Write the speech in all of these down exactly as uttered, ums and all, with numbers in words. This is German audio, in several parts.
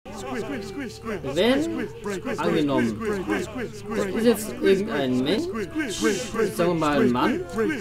Wenn, angenommen, das ist jetzt irgendein Mensch, sagen wir mal ein Mann,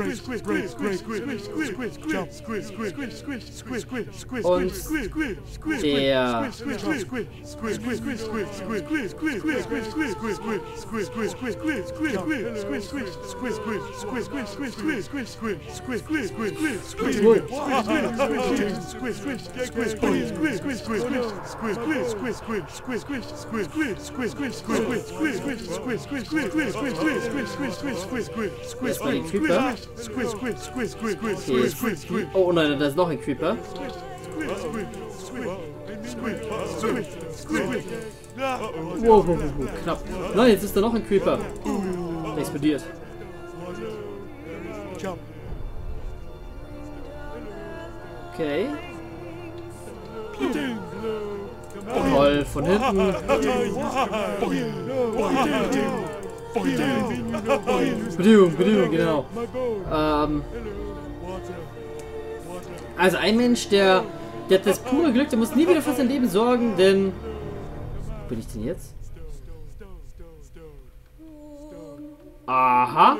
und der das war ein Creeper. Okay. Oh nein, da ist noch ein Creeper. Wow, wow, wow, knapp. Nein, jetzt ist da noch ein Creeper. Der explodiert. Okay. Toll, von hinten. Bedingung, Bedingung, genau. Ähm, also ein Mensch, der, der hat das pure Glück, der muss nie wieder für sein Leben sorgen, denn... Wo bin ich denn jetzt? Aha.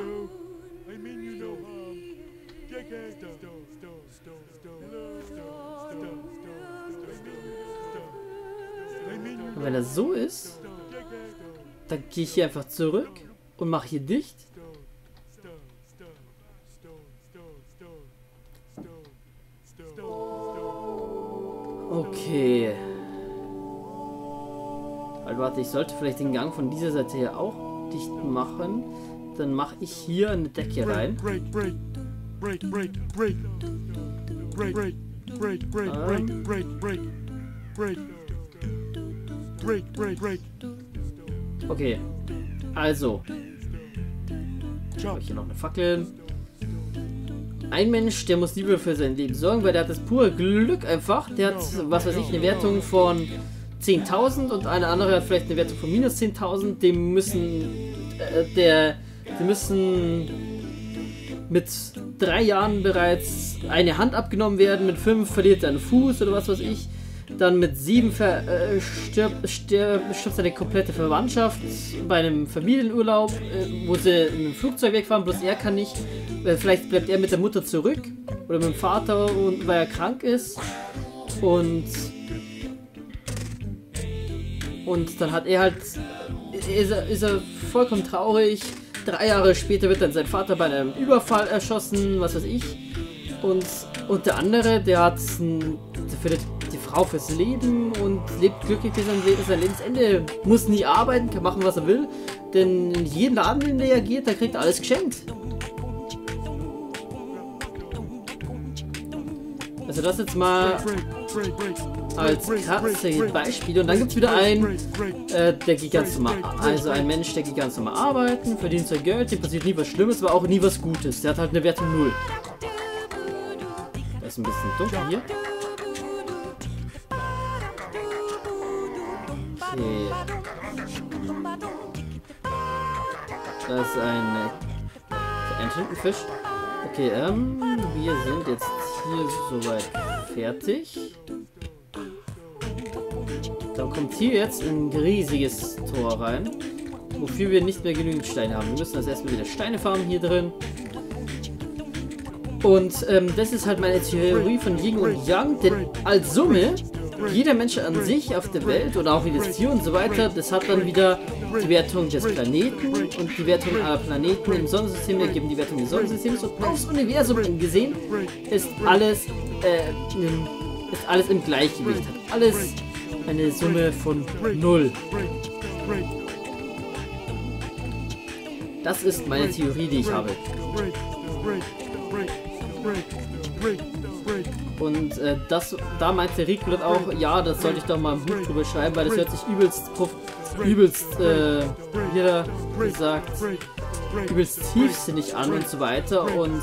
Und wenn das so ist, dann gehe ich hier einfach zurück und mache hier dicht. Okay. Also warte, ich sollte vielleicht den Gang von dieser Seite her auch dicht machen. Dann mache ich hier eine Decke rein. Okay, also habe ich hier noch eine Fackel. Ein Mensch, der muss lieber für sein Leben sorgen, weil der hat das pure Glück einfach. Der hat, was weiß ich, eine Wertung von zehntausend und eine andere hat vielleicht eine Wertung von minus zehntausend. Dem müssen, äh, der, die müssen mit drei Jahren bereits eine Hand abgenommen werden, mit fünf verliert er einen Fuß oder was weiß ich. Dann mit sieben ver äh, stirbt, stirbt, stirbt seine komplette Verwandtschaft bei einem Familienurlaub, äh, wo sie in einem Flugzeug wegfahren, bloß er kann nicht. Äh, vielleicht bleibt er mit der Mutter zurück oder mit dem Vater, und, weil er krank ist. Und, und dann hat er halt, ist er, ist er vollkommen traurig. Drei Jahre später wird dann sein Vater bei einem Überfall erschossen, was weiß ich. Und, und der andere, der hat ein, der findet die Frau fürs Leben und lebt glücklich bis an sein Lebensende. Muss nie arbeiten, kann machen, was er will. Denn in jeden Laden, in den er geht, da kriegt er alles geschenkt. Also das jetzt mal als krasses Beispiel. Und dann gibt es wieder einen, äh, der geht ganz normal, also ein Mensch, der geht ganz normal arbeiten, verdient sein Geld, dem passiert nie was Schlimmes, aber auch nie was Gutes. Der hat halt eine Wertung null. Das ist ein bisschen dunkel hier. Okay. Das ist ein, ein Tintenfisch. Okay, ähm, wir sind jetzt hier soweit fertig. Dann kommt hier jetzt ein riesiges Tor rein, wofür wir nicht mehr genügend Steine haben. Wir müssen das erstmal wieder Steine farmen hier drin. Und ähm, das ist halt meine Theorie von Yin und Yang, denn als Summe, jeder Mensch an sich auf der Welt oder auch jedes Tier und so weiter, das hat dann wieder die Wertung des Planeten und die Wertung aller Planeten im Sonnensystem ergeben die Wertung des Sonnensystems, und aufs Universum gesehen ist alles, äh, ist alles im Gleichgewicht, hat alles eine Summe von null. Das ist meine Theorie, die ich habe. Und äh, das, da meinte Rico auch, ja, das sollte ich doch mal im Buch drüber schreiben, weil das hört sich übelst, übelst, äh, jeder gesagt, übelst tiefsinnig an und so weiter, und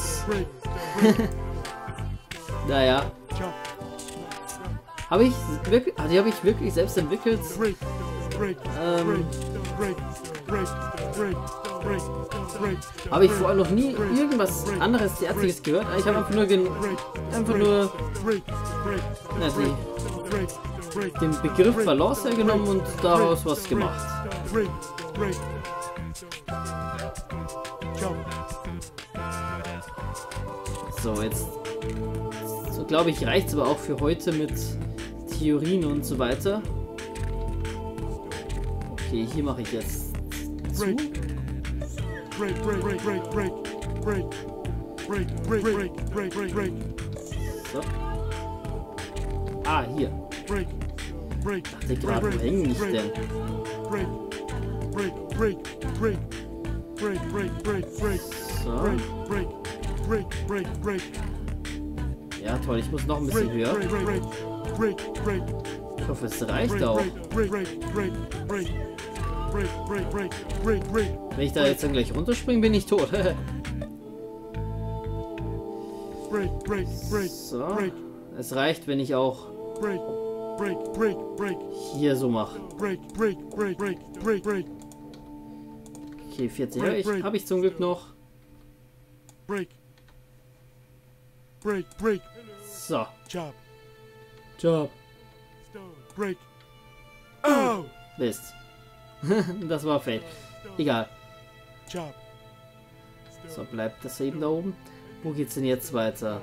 naja, habe ich wirklich, die habe ich wirklich selbst entwickelt. Ähm, Habe ich vorher noch nie irgendwas anderes derartiges gehört. Ich habe einfach nur gen einfach nur na, die, den Begriff Balance hergenommen und daraus was gemacht. So, jetzt so glaube ich, reicht es aber auch für heute mit Theorien und so weiter. Okay, hier mache ich jetzt zu. So. Ah, hier. Dachte gerade, wo hänge ich denn? So. Ja, toll, ich muss noch ein bisschen höher. Ich hoffe, es reicht auch. Wenn ich da jetzt dann gleich runterspringe, bin ich tot. So. Es reicht, wenn ich auch hier so mache. Okay, vierzig habe ich, hab ich zum Glück noch. So. Job. Oh! Mist. Das war fail. Egal. So, bleibt das eben da oben. Wo geht's denn jetzt weiter?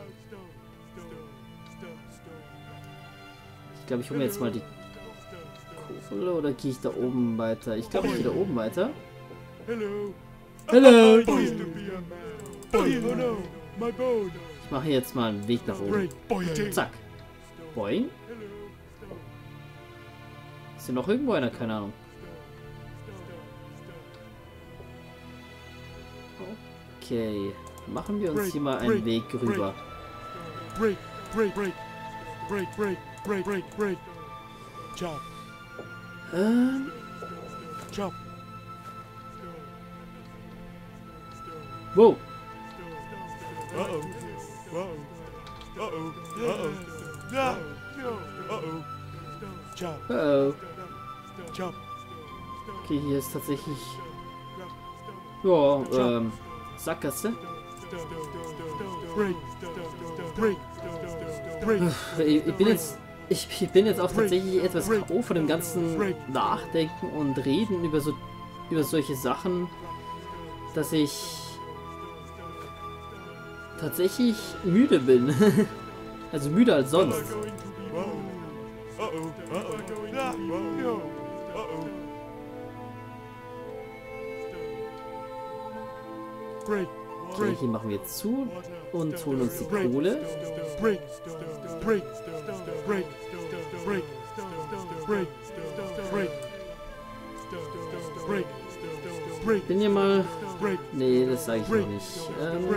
Ich glaube, ich hole mir jetzt mal die Kugel oder gehe ich da oben weiter? Ich glaube, ich gehe da oben weiter. Hallo. Hallo. Ich mache jetzt mal einen Weg nach oben. Zack. Boing. Ist hier noch irgendwo einer? Keine Ahnung. Okay. Machen wir uns hier mal einen Weg rüber. Ähm. Wow. Uh-oh. Okay, hier ist tatsächlich... Ja, ähm... Sackgasse. Ich, ich bin jetzt... Ich bin jetzt auch tatsächlich etwas K O von dem ganzen Nachdenken und Reden über so... über solche Sachen, dass ich... tatsächlich müde bin. Also müde als sonst. Okay, hier machen wir jetzt zu und holen uns die Kohle. Ich bin hier mal... Nee, das sage ich noch nicht. Ähm,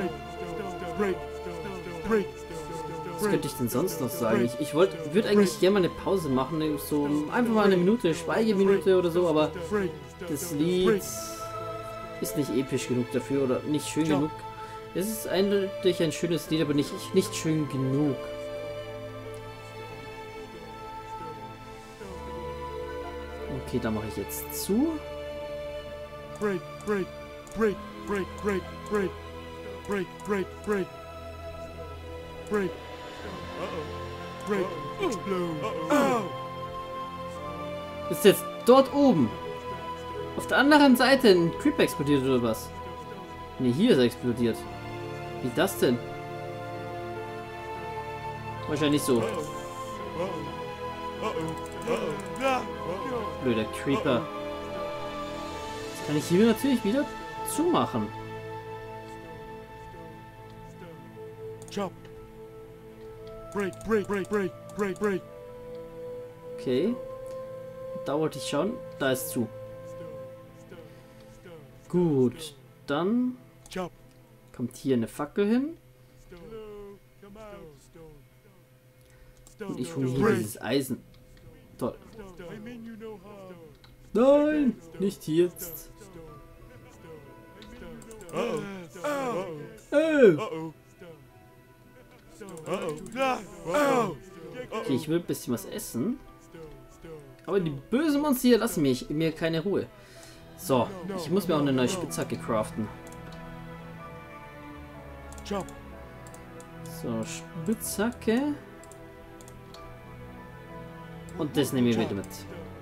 was könnte ich denn sonst noch sagen? Ich, ich wollte, würde eigentlich gerne mal eine Pause machen, so einfach mal eine Minute, Schweigeminute oder so, aber das Lied ist nicht episch genug dafür oder nicht schön genug. Es ist eindeutig ein schönes Lied, aber nicht, nicht schön genug. Okay, da mache ich jetzt zu. Break, break, break, break, break, break, break, break, break, break. Break. Ist jetzt dort oben. Auf der anderen Seite ein Creeper explodiert oder was? Ne, hier ist er explodiert. Wie das denn? Wahrscheinlich so. Blöder Creeper. Das kann ich hier natürlich wieder zumachen. Okay. Da wollte ich schauen. Da ist zu. Gut. Dann kommt hier eine Fackel hin. Und ich hole hier dieses Eisen. Toll. Nein, nicht jetzt. Oh. Okay, ich will ein bisschen was essen. Aber die bösen Monster hier lassen mich, mir keine Ruhe. So, ich muss mir auch eine neue Spitzhacke craften. So, Spitzhacke. Und das nehme ich wieder mit.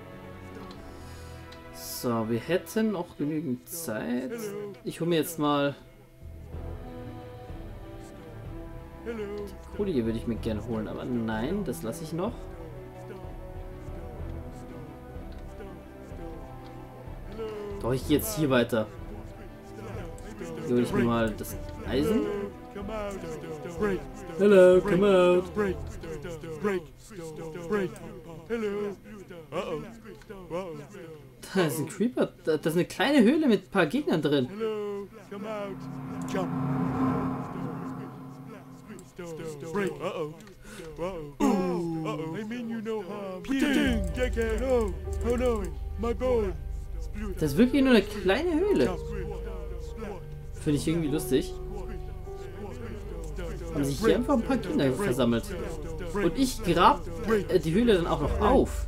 So, wir hätten noch genügend Zeit. Ich hole mir jetzt mal... Die Kohle hier würde ich mir gerne holen, aber nein, das lasse ich noch. Doch, ich gehe jetzt hier weiter. Hier hole ich mir mal das Eisen. Hello, come out. Da ist ein Creeper. Da ist eine kleine Höhle mit ein paar Gegnern drin. Das ist wirklich nur eine kleine Höhle. Finde ich irgendwie lustig. Haben sich hier einfach ein paar Kinder versammelt. Und ich grab äh, die Höhle dann auch noch auf.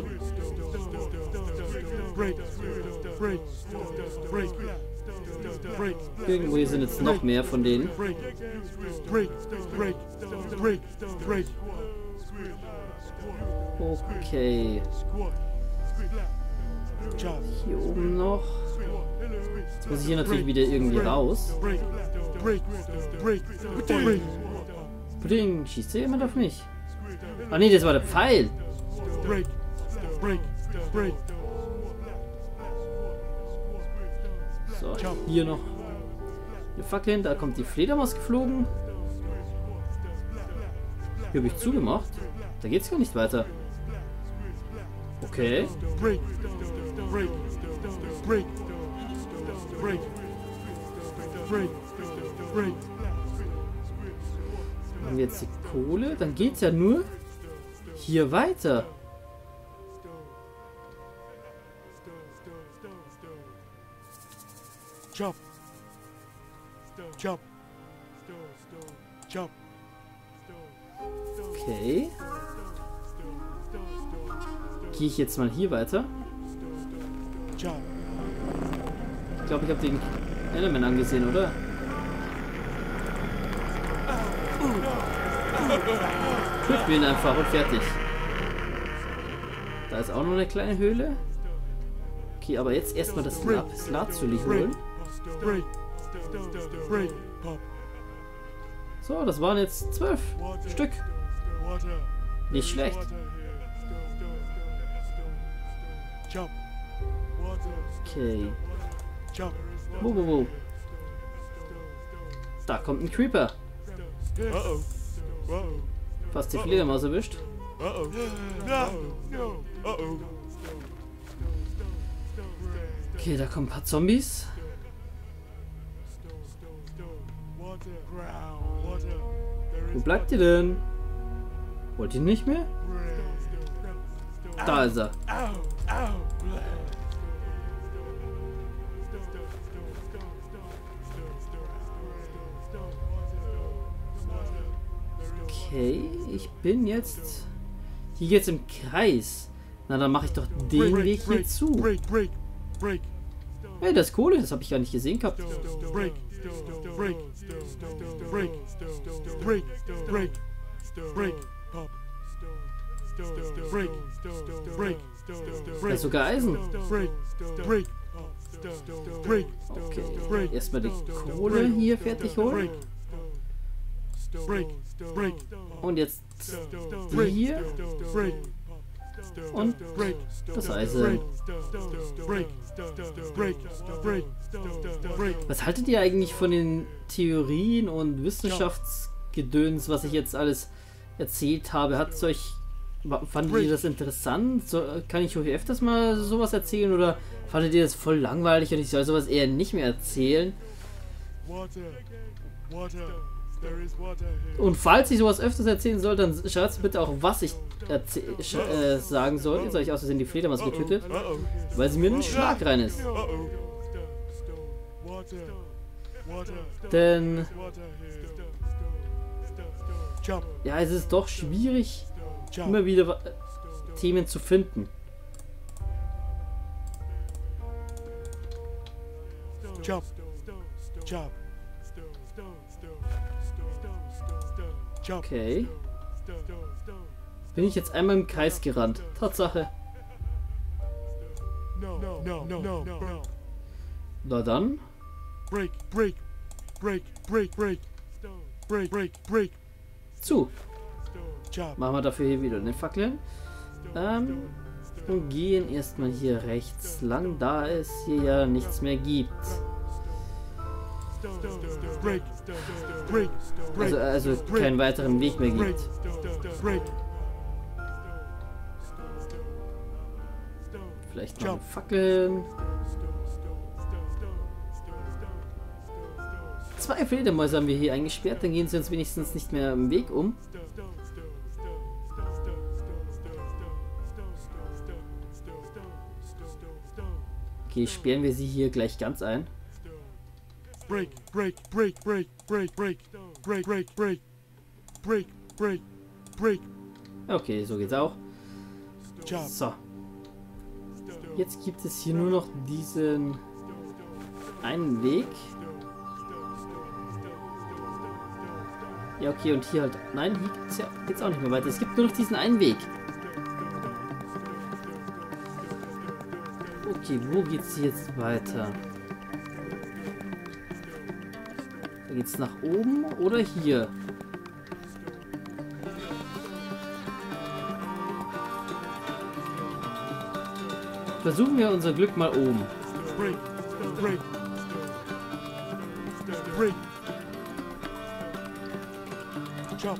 Irgendwo hier sind jetzt noch mehr von denen. Okay. Hier oben noch. Jetzt muss ich hier natürlich wieder irgendwie raus. Pudding, schießt hier jemand auf mich? Ah nee, das war der Pfeil. So, hier noch eine Fackel hin, da kommt die Fledermaus geflogen. Hier habe ich zugemacht. Da geht's gar nicht weiter. Okay. Haben wir jetzt die Kohle? Dann geht's ja nur hier weiter. Jump. Jump. Jump. Okay. Gehe ich jetzt mal hier weiter? Ich glaube, ich habe den Enderman angesehen, oder? Töten wir ihn einfach und fertig. Da ist auch noch eine kleine Höhle. Okay, aber jetzt erstmal das Lapis Lazuli holen. So, das waren jetzt zwölf Stück. Nicht schlecht. Okay. Wo, wo, wo? Da kommt ein Creeper. Fast die Fledermaus erwischt. Okay, da kommen ein paar Zombies. Wo bleibt ihr denn? Wollt ihr nicht mehr? Da ist er. Okay, ich bin jetzt... Hier geht's im Kreis. Na, dann mache ich doch den Weg hier zu. Hey, das ist Kohle, das habe ich gar nicht gesehen gehabt. Da ist sogar Eisen. Okay, erstmal die Kohle hier fertig holen. Und jetzt die hier. Und das Eisen. Was haltet ihr eigentlich von den Theorien und Wissenschaftsgedöns, was ich jetzt alles erzählt habe? Hat es euch, fandet ihr das interessant? So, kann ich euch öfters mal sowas erzählen oder fandet ihr das voll langweilig und ich soll sowas eher nicht mehr erzählen? Und falls ich sowas öfters erzählen soll, dann schreibt bitte auch, was ich äh, sagen soll. Jetzt habe ich aus Versehen die Fledermaus getötet, weil sie mir in den Schlag rein ist. Denn ja, es ist doch schwierig, immer wieder Themen zu finden. Jump. Jump. Jump. Okay. Bin ich jetzt einmal im Kreis gerannt. Tatsache. No, no, no, no, no. Na dann. Break, break, break, break, break, break, break, break. Zu. Jump. Machen wir dafür hier wieder eine Fackel. Ähm, und gehen erstmal hier rechts lang, da es hier ja nichts mehr gibt. Break, break, break, Also, also keinen weiteren Weg mehr break, gibt. break. Vielleicht noch eine Fackeln. Zwei Fledermäuse haben wir hier eingesperrt, dann gehen sie uns wenigstens nicht mehr im Weg um. Okay, sperren wir sie hier gleich ganz ein. Break, break, break, break, break, break, break, break, break, break, break, break. Okay, so geht's auch. Jump. So. Jetzt gibt es hier nur noch diesen einen Weg. Ja, okay, und hier halt. Nein, hier geht's ja geht's auch nicht mehr weiter. Es gibt nur noch diesen einen Weg. Okay, wo geht's jetzt weiter? Da geht's nach oben oder hier? Versuchen wir unser Glück mal oben. Break, break, break. Jump.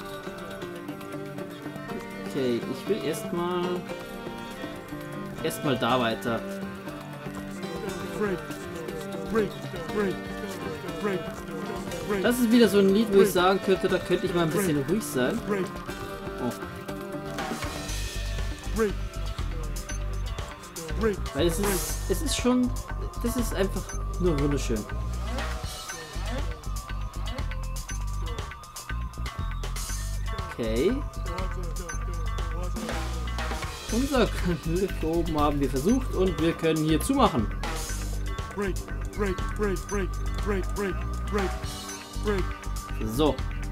Okay, ich will erstmal erstmal da weiter. Break, break, break, break, break. Das ist wieder so ein Lied, wo ich sagen könnte, da könnte ich mal ein bisschen ruhig sein. Break, Oh, break, break. weil es ist, es ist schon, das ist einfach nur wunderschön. Okay. Unser Glück oben haben wir versucht und wir können hier zumachen. Break, break, break, break, break, break, break, break, So.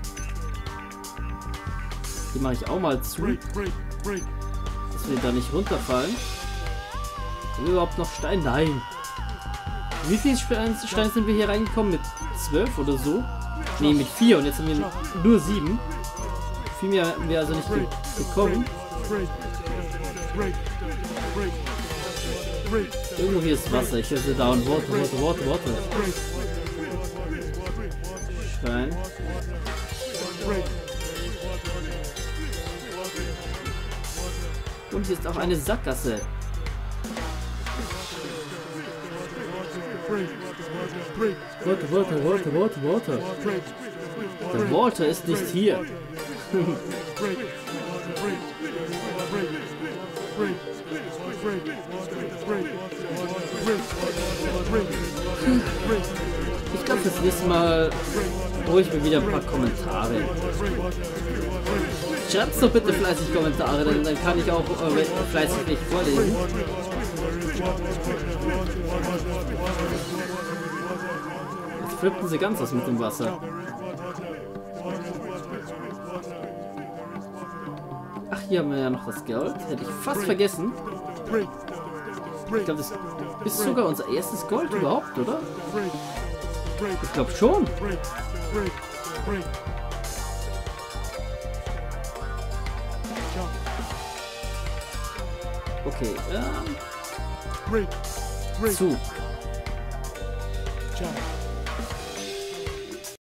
Die mache ich auch mal zu, break, break, break. dass wir da nicht runterfallen. Haben wir überhaupt noch Stein? Nein. Wie viele Steine Steine sind wir hier reingekommen? Mit zwölf oder so? Ne, mit vier und jetzt haben wir nur sieben. Viel mehr haben wir also nicht ge bekommen. Break, break, break, break, Irgendwo hier ist Wasser. Ich höre sie da und Worte, Worte, Worte, Worte. break, Stein. break. Und hier ist auch eine Sackgasse. Break, break, Worte, Worte, Worte, Worte, Worte. break, Der Walter ist nicht hier. break, break, break, break, break, break, break, break, break. Ich glaube, das nächste Mal hole ich mir wieder ein paar Kommentare. Schreibt doch bitte fleißig Kommentare, denn dann kann ich auch äh, fleißig nicht vorlesen. Jetzt flippen sie ganz aus mit dem Wasser. Ach, hier haben wir ja noch das Gold. Hätte ich fast vergessen. Ich glaube, das ist sogar unser erstes Gold überhaupt, oder? Ich glaube schon. Okay, ähm, Break, break, zu. jump.